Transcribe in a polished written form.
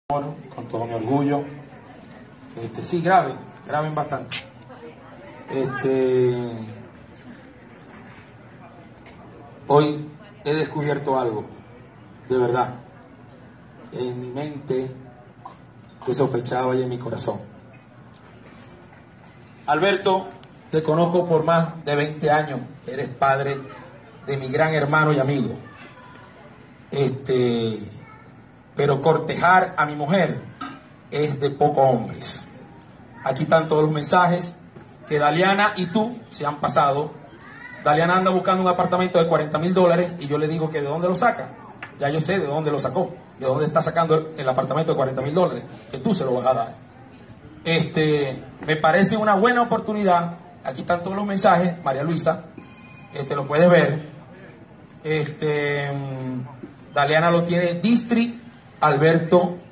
Con todo mi orgullo. Sí, graben bastante. Hoy he descubierto algo, de verdad, en mi mente, que sospechaba y en mi corazón. Alberto, te conozco por más de 20 años, eres padre de mi gran hermano y amigo. Pero cortejar a mi mujer es de pocos hombres. Aquí están todos los mensajes que Daliana y tú se han pasado. Daliana anda buscando un apartamento de $40,000 y yo le digo que de dónde lo saca. Ya yo sé de dónde lo sacó, de dónde está sacando el apartamento de $40,000, que tú se lo vas a dar. Me parece una buena oportunidad. Aquí están todos los mensajes, María Luisa, lo puedes ver. Daliana lo tiene Distri Alberto